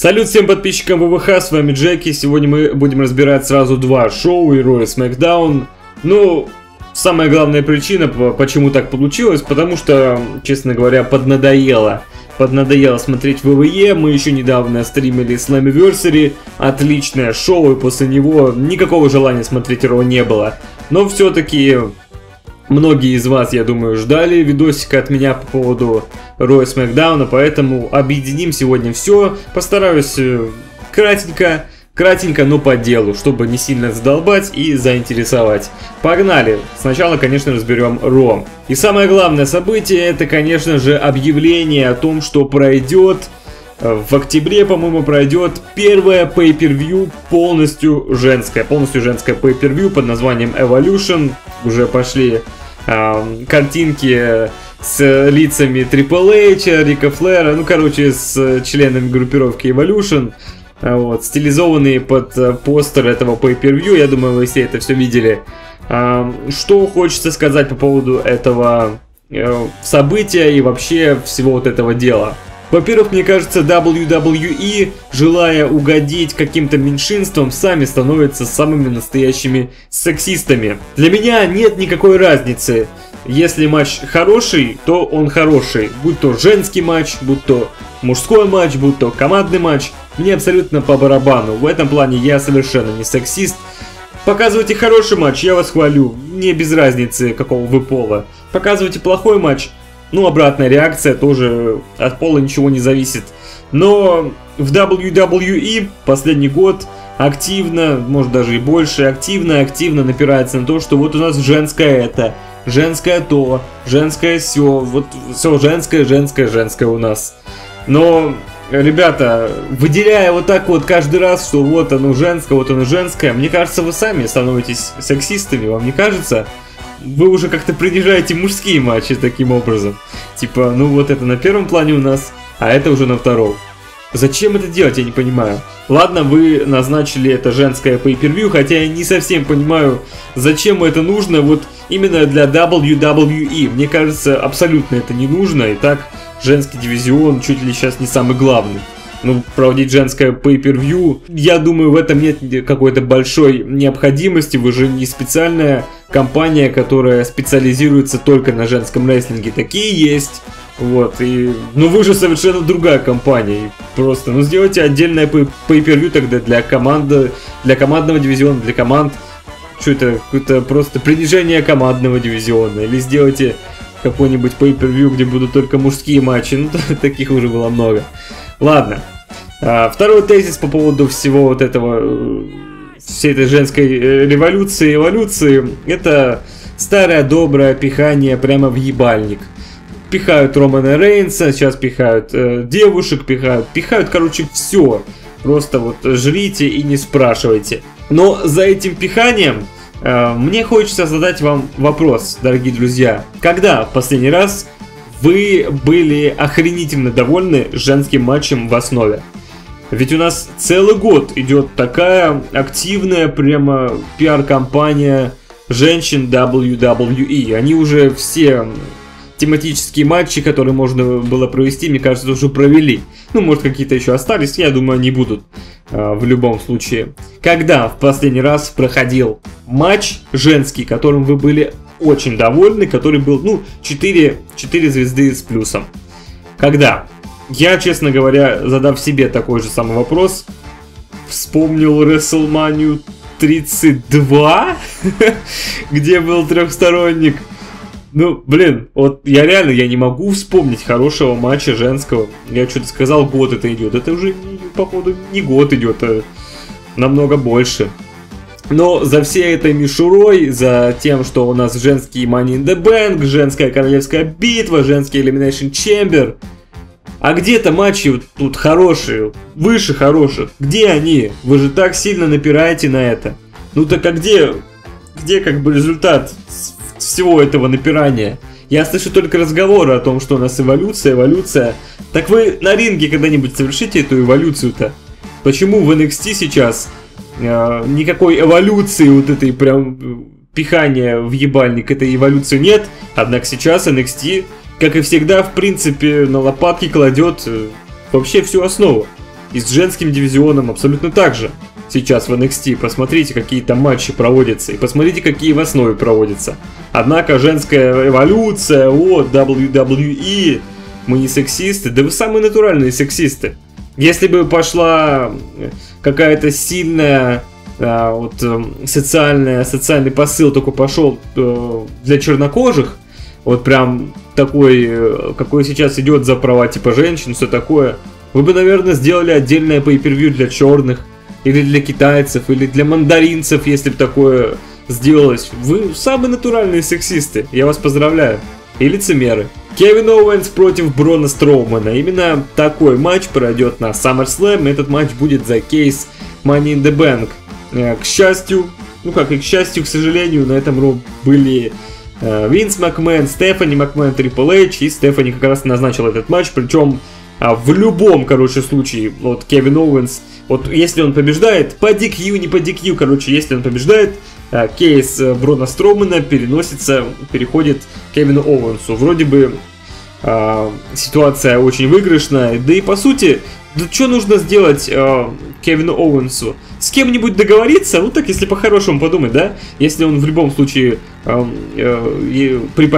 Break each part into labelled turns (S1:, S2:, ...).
S1: Салют всем подписчикам ВВХ, с вами Джеки. Сегодня мы будем разбирать сразу два шоу, и Raw и SmackDown. Ну, самая главная причина, почему так получилось, потому что, честно говоря, поднадоело смотреть ВВЕ. Мы еще недавно стримили Slammiversary, отличное шоу, и после него никакого желания смотреть Raw не было. Но все-таки многие из вас, я думаю, ждали видосика от меня по поводу Raw и SmackDown, поэтому объединим сегодня все. Постараюсь кратенько, но по делу, чтобы не сильно задолбать и заинтересовать. Погнали! Сначала, конечно, разберем Raw. И самое главное событие, это, конечно же, объявление о том, что пройдет в октябре, по-моему, пройдет первое pay-per-view полностью женское pay-per-view под названием Evolution. Уже пошли картинки с лицами Triple H, Рика Флэра, ну, короче, с членами группировки Evolution, вот, стилизованные под постер этого pay-per-view. Я думаю, вы все это все видели. Что хочется сказать по поводу этого события и вообще всего вот этого дела? Во-первых, мне кажется, WWE, желая угодить каким-то меньшинствам, сами становятся самыми настоящими сексистами. Для меня нет никакой разницы. Если матч хороший, то он хороший. Будь то женский матч, будь то мужской матч, будь то командный матч. Мне абсолютно по барабану. В этом плане я совершенно не сексист. Показывайте хороший матч, я вас хвалю. Мне без разницы, какого вы пола. Показывайте плохой матч. Ну, обратная реакция, тоже от пола ничего не зависит. Но в WWE последний год активно, может даже и больше, активно напирается на то, что вот у нас женское это, женское то, женское все, вот все женское у нас. Но, ребята, выделяя вот так вот каждый раз, что вот оно женское, мне кажется, вы сами становитесь сексистами, вам не кажется? Вы уже как-то принижаете мужские матчи таким образом. Типа, ну вот это на первом плане у нас, а это уже на втором. Зачем это делать, я не понимаю. Ладно, вы назначили это женское pay-per-view, хотя я не совсем понимаю, зачем это нужно вот именно для WWE. Мне кажется, абсолютно это не нужно, и так женский дивизион чуть ли сейчас не самый главный. Ну, проводить женское pay-per-view, я думаю, в этом нет какой-то большой необходимости. Вы же не специальная компания, которая специализируется только на женском рестлинге. Такие есть. Вот, и... Ну, вы же совершенно другая компания. Просто, ну, сделайте отдельное pay-per-view тогда для команды, для командного дивизиона, для команд. Что это? Какое-то просто принижение командного дивизиона. Или сделайте какой-нибудь pay-per-view, где будут только мужские матчи. Ну, таких уже было много. Ладно. Второй тезис по поводу всего вот этого, всей этой женской революции, эволюции, это старое доброе пихание прямо в ебальник. Пихают Романа Рейнса, сейчас пихают девушек, пихают, короче, все. Просто вот жрите и не спрашивайте. Но за этим пиханием мне хочется задать вам вопрос, дорогие друзья. Когда в последний раз вы были охренительно довольны женским матчем в основе? Ведь у нас целый год идет такая активная прямо пиар-компания женщин WWE. Они уже все тематические матчи, которые можно было провести, мне кажется, уже провели. Ну, может, какие-то еще остались, я думаю, они будут в любом случае. Когда в последний раз проходил матч женский, которым вы были очень довольны, который был, ну, 4 звезды с плюсом? Когда? Я, честно говоря, задав себе такой же самый вопрос, вспомнил WrestleMania 32, где был трехсторонник. Ну, блин, вот я реально, я не могу вспомнить хорошего матча женского. Я что-то сказал, год это идет. Это уже, походу, не год идет, а намного больше. Но за всей этой мишурой, за тем, что у нас женский Money in the Bank, женская королевская битва, женский Elimination Chamber, а где-то матчи вот тут хорошие, выше хороших, где они? Вы же так сильно напираете на это. Ну так а где как бы результат всего этого напирания? Я слышу только разговоры о том, что у нас эволюция. Так вы на ринге когда-нибудь совершите эту эволюцию-то? Почему в NXT сейчас никакой эволюции вот этой прям пихания в ебальник, этой эволюции нет? Однако сейчас NXT, как и всегда, в принципе, на лопатки кладет вообще всю основу. И с женским дивизионом абсолютно так же. Сейчас в NXT посмотрите, какие там матчи проводятся, и посмотрите, какие в основе проводятся. Однако женская эволюция, вот, WWE, мы не сексисты, да вы самые натуральные сексисты. Если бы пошла какая-то сильная социальный посыл только пошел для чернокожих, вот прям такой, какой сейчас идет за права типа женщин, все такое, вы бы, наверное, сделали отдельное pay-per-view для черных, или для китайцев, или для мандаринцев, если бы такое сделалось. Вы самые натуральные сексисты, я вас поздравляю. И лицемеры. Кевин Оуэнс против Брона Строумана. Именно такой матч пройдет на SummerSlam. Этот матч будет за кейс Money in the Bank. К счастью, к счастью, к сожалению, на этом Ро были Винс Макмен, Стефани Макмен, Трипл Эйч, и Стефани как раз назначил этот матч, причем в любом, случае, вот Кевин Оуэнс, вот если он побеждает, по DQ, не по DQ, если он побеждает, кейс Брона Строумана переходит к Кевину Оуэнсу. Вроде бы ситуация очень выигрышная, да и по сути, что нужно сделать Кевину Оуэнсу? С кем-нибудь договориться? Ну так, если по-хорошему подумать, да? Если он в любом случае при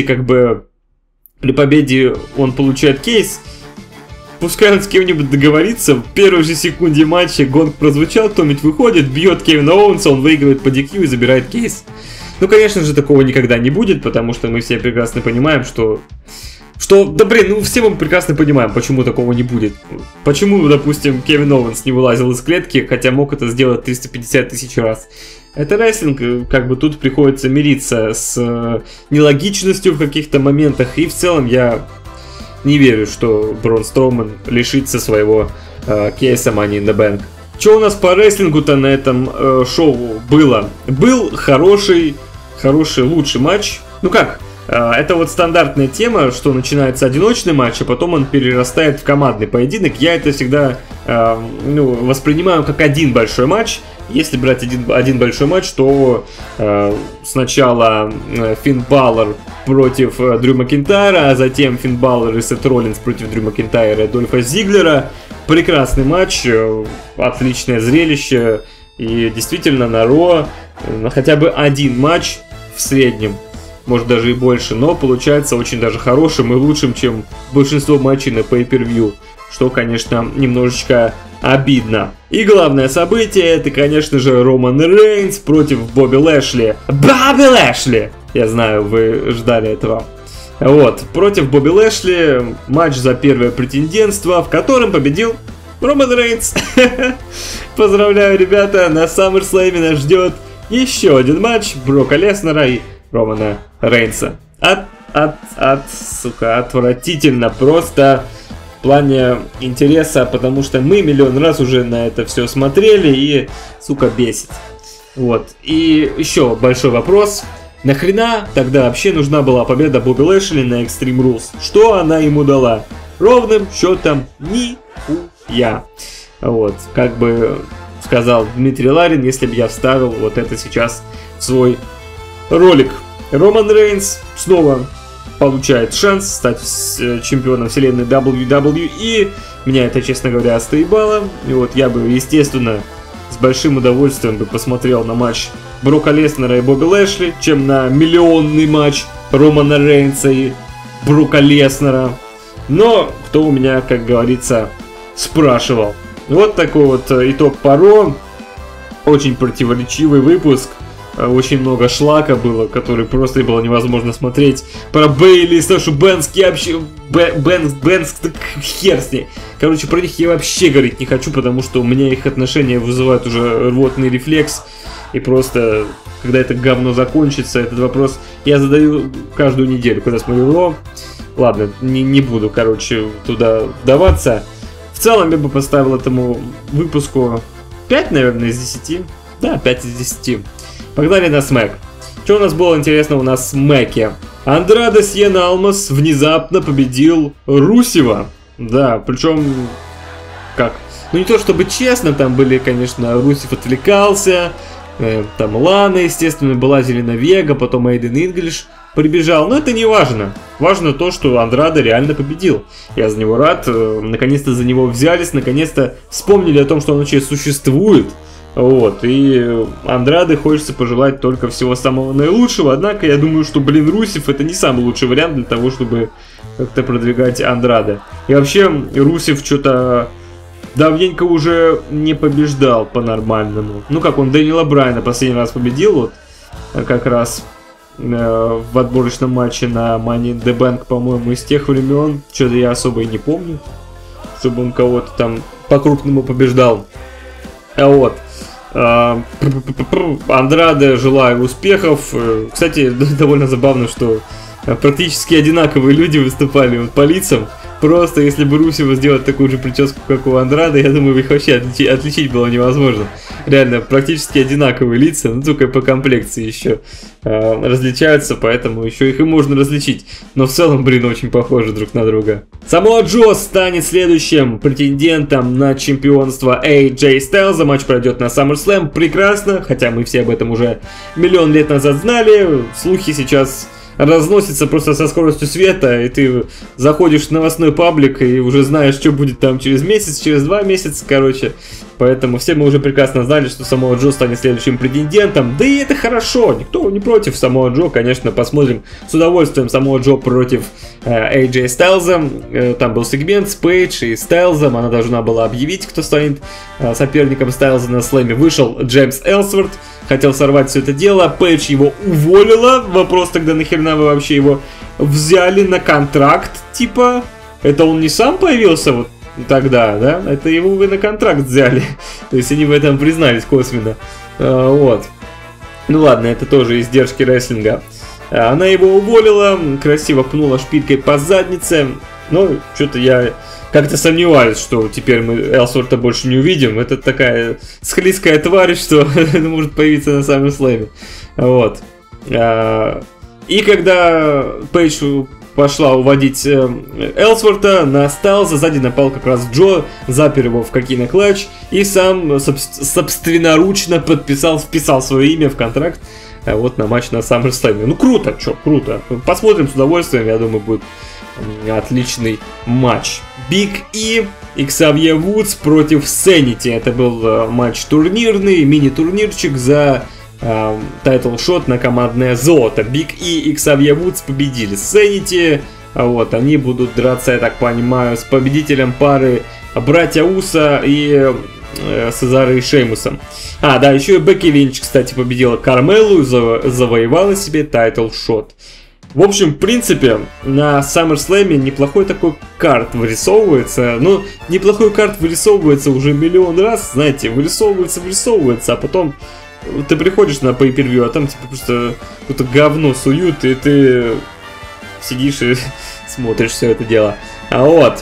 S1: победе он получает кейс, пускай он с кем-нибудь договорится, в первой же секунде матча гонг прозвучал, кто-нибудь выходит, бьет Кевина Оуэнса, он выигрывает по DQ и забирает кейс. Ну, конечно же, такого никогда не будет, потому что мы все прекрасно понимаем, что все мы прекрасно понимаем, почему такого не будет. Почему, допустим, Кевин Оуэнс не вылазил из клетки, хотя мог это сделать 350 тысяч раз. Это рестлинг, тут приходится мириться с нелогичностью в каких-то моментах, и в целом я не верю, что Брон Строуман лишится своего кейса Money in the Bank. Что у нас по рестлингу-то на этом шоу было? Был хороший, лучший матч. Это вот стандартная тема, что начинается одиночный матч, а потом он перерастает в командный поединок. Я это всегда воспринимаю как один большой матч. Если брать один большой матч, то сначала Финн Балор против Дрю Макинтайра, а затем Финн Балор и Сет Роллинс против Дрю Макинтайра и Дольфа Зиглера. Прекрасный матч, отличное зрелище. И действительно на Ро хотя бы один матч в среднем, может даже и больше, но получается очень даже хорошим и лучшим, чем большинство матчей на Pay-Per-View, что, конечно, немножечко обидно. И главное событие, это, конечно же, Роман Рейнс против Бобби Лэшли. Бобби Лэшли! Я знаю, вы ждали этого. Вот, против Бобби Лэшли матч за первое претендентство, в котором победил Роман Рейнс. Поздравляю, ребята, на SummerSlam нас ждет еще один матч Брока Леснера и Романа Рейнса. Отвратительно просто в плане интереса, потому что мы миллион раз уже на это все смотрели и, бесит. Вот. И еще большой вопрос. Нахрена тогда вообще нужна была победа Бобби Лэшли на Extreme Rules? Что она ему дала? Ровным счетом нихуя. Вот. Как бы сказал Дмитрий Ларин, если бы я вставил вот это сейчас в свой ролик. Роман Рейнс снова получает шанс стать чемпионом вселенной WWE. Меня это, честно говоря, остоебало. И вот я бы, естественно, с большим удовольствием бы посмотрел на матч Брока Леснера и Бобби Лэшли, чем на миллионный матч Романа Рейнса и Брока Леснера. Но кто у меня, как говорится, спрашивал. Вот такой вот итог по Ро. Очень противоречивый выпуск. Очень много шлака было, который просто было невозможно смотреть. Про Бейли, Сашу Бэнкс, я вообще... Бэнкс, так хер с ней. Короче, про них я вообще говорить не хочу, потому что у меня их отношения вызывают уже рвотный рефлекс. И просто, когда это говно закончится, этот вопрос я задаю каждую неделю, когда смотрю Ро. Ладно, не буду, туда вдаваться. В целом я бы поставил этому выпуску 5, наверное, из 10. Да, 5 из 10. Погнали на Смэк. Что у нас было интересного на Смэке? Андраде Сиена Алмас внезапно победил Русева. Да, причем... Как? Ну не то чтобы честно, там были, конечно, Русев отвлекался. Там Лана, естественно, была Зелена Вега, потом Эйден Инглиш. прибежал. Но это не важно. Важно то, что Андраде реально победил. Я за него рад. Наконец-то за него взялись. Наконец-то вспомнили о том, что он вообще существует. Вот. И Андраде хочется пожелать только всего самого наилучшего. Однако я думаю, что, блин, Русев это не самый лучший вариант для того, чтобы как-то продвигать Андраде. И вообще, Русев что-то давненько уже не побеждал по-нормальному. Ну как, он Дэниела Брайана последний раз победил, вот, как раз в отборочном матче на Money in the Bank, по-моему, из тех времен. Что-то я особо и не помню, чтобы он кого-то там по-крупному побеждал. А вот. Андраде, желаю успехов. Кстати, довольно забавно, что практически одинаковые люди выступали вот по лицам. Просто если бы Русеву сделать такую же прическу, как у Андраде, я думаю, их вообще отличить было невозможно. Реально, практически одинаковые лица, но только по комплекции еще различаются, поэтому еще их и можно различить. Но в целом, блин, очень похожи друг на друга. Самоа Джо станет следующим претендентом на чемпионство AJ Styles. Матч пройдет на SummerSlam. Прекрасно, хотя мы все об этом уже миллион лет назад знали. Слухи сейчас разносится просто со скоростью света, и ты заходишь в новостной паблик и уже знаешь, что будет там через месяц, через 2 месяца, короче. Поэтому все мы уже прекрасно знали, что Самоа Джо станет следующим претендентом. Да и это хорошо, никто не против Самоа Джо, конечно, посмотрим с удовольствием Самоа Джо против AJ Styles. Там был сегмент с Пейдж и Стайлзом, она должна была объявить, кто станет соперником Стайлза на слэме. Вышел Джеймс Элсворт, хотел сорвать все это дело, Пейдж его уволила. Вопрос тогда, нахерена вы вообще его взяли на контракт, типа, это он не сам появился вот тогда, да? Это его вы на контракт взяли. То есть они в этом признались косвенно. Вот. Ну ладно, это тоже издержки рестлинга. Она его уволила, красиво пнула шпилькой по заднице. Но что-то я как-то сомневаюсь, что теперь мы Элсворта больше не увидим. Это такая склизкая тварь, что может появиться на SummerSlam. Вот. И когда Пейдж пошла уводить Элсворта, на Стайлза сзади напал как раз Джо, запер его в Кокина Клатч и сам собственноручно вписал свое имя в контракт вот на матч на SummerSlam. Ну круто, чё, круто. Посмотрим с удовольствием, я думаю, будет отличный матч. Биг И и Ксавье Вудс против Sanity. Это был матч турнирный, мини-турнирчик за тайтл-шот на командное золото. Биг И и Ксавье Вудс победили Sanity. Вот, они будут драться, я так понимаю, с победителем пары братья Уса и Сезара и Шеймусом. Да, еще и Бекки Линч, кстати, победила Кармелу и завоевала себе тайтл-шот. В общем, в принципе, на SummerSlam неплохой такой карт вырисовывается. Ну, неплохой карт вырисовывается уже миллион раз, знаете, вырисовывается, а потом ты приходишь на pay-per-view, а там типа просто какое-то говно суют, и ты сидишь и смотришь все это дело. Вот.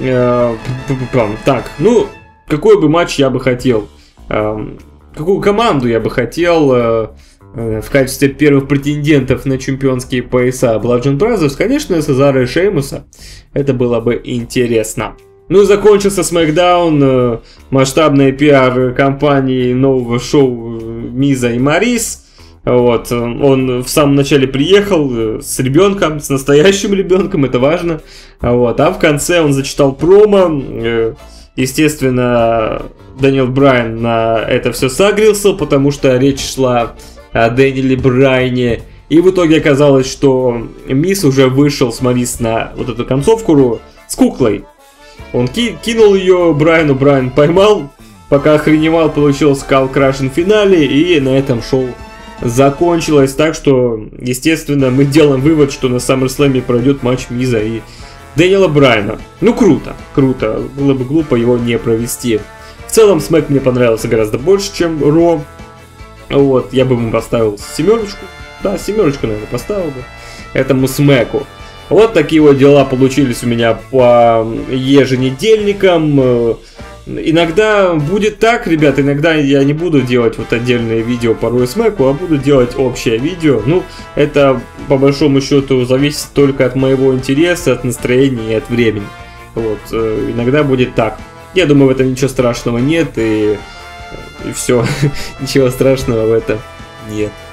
S1: Так, ну, какой бы матч я бы хотел? Какую команду я бы хотел в качестве первых претендентов на чемпионские пояса Bludgeon Brothers? Конечно, Сезара и Шеймуса. Это было бы интересно. Ну и закончился SmackDown масштабной пиар-компанией нового шоу Миза и Морис. Вот, он в самом начале приехал с ребенком, с настоящим ребенком, это важно. Вот, а в конце он зачитал промо. Естественно, Дэниел Брайан на это все согрелся, потому что речь шла о Дэниеле Брайане. И в итоге оказалось, что Миз уже вышел с Морис на вот эту концовку с куклой. Он кинул ее Брайану, Брайан поймал, пока охреневал, получил Skull Crushing в финале, и на этом шоу закончилось. Так что, естественно, мы делаем вывод, что на SummerSlam пройдет матч Миза и Дэниела Брайана. Ну круто, круто, было бы глупо его не провести. В целом, Смэк мне понравился гораздо больше, чем Ро. Вот, я бы ему поставил 7. Да, 7, наверное, поставил бы этому Смэку. Вот такие вот дела получились у меня по еженедельникам. Иногда будет так, ребят, иногда я не буду делать вот отдельные видео по Ро и Смэку, а буду делать общее видео. Ну, это по большому счету зависит только от моего интереса, от настроения и от времени. Вот, иногда будет так. Я думаю, в этом ничего страшного нет, и все, ничего страшного в этом нет.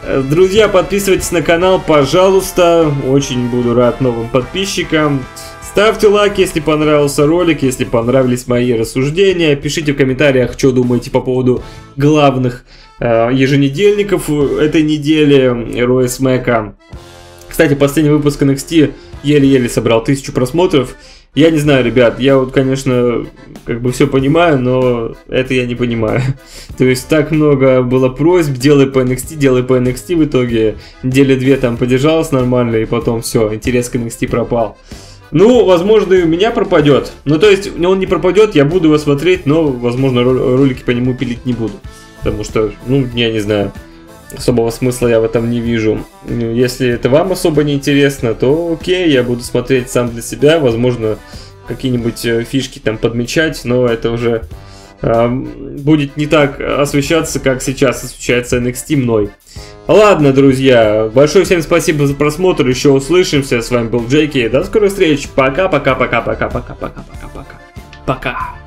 S1: Друзья, подписывайтесь на канал, пожалуйста. Очень буду рад новым подписчикам. Ставьте лайк, если понравился ролик, если понравились мои рассуждения. Пишите в комментариях, что думаете по поводу главных еженедельников этой недели Raw SmackDown. Кстати, последний выпуск NXT еле-еле собрал 1000 просмотров. Я не знаю, ребят, я вот, конечно, как бы все понимаю, но это я не понимаю. То есть так много было просьб, делай по NXT, в итоге недели 2 там подержалось нормально, и потом все, интерес к NXT пропал. Ну, возможно, и у меня пропадет. Ну, то есть, он не пропадет, я буду его смотреть, но, возможно, ролики по нему пилить не буду. Потому что, ну, я не знаю, особого смысла я в этом не вижу. Если это вам особо не интересно, то окей, я буду смотреть сам для себя. Возможно, какие-нибудь фишки там подмечать, но это уже будет не так освещаться, как сейчас освещается NXT мной. Ладно, друзья, большое всем спасибо за просмотр, еще услышимся, с вами был Джеки, до скорой встречи, пока-пока-пока-пока-пока-пока-пока-пока. Пока.